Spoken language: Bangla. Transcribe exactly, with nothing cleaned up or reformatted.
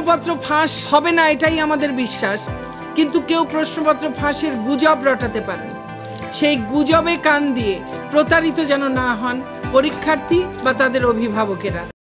প্রশ্নপত্র ফাঁস হবে না এটাই আমাদের বিশ্বাস, কিন্তু কেউ প্রশ্নপত্র ফাঁসের গুজব রটাতে পারেন। সেই গুজবে কান দিয়ে প্রতারিত যেন না হন পরীক্ষার্থী বা তাদের অভিভাবকেরা।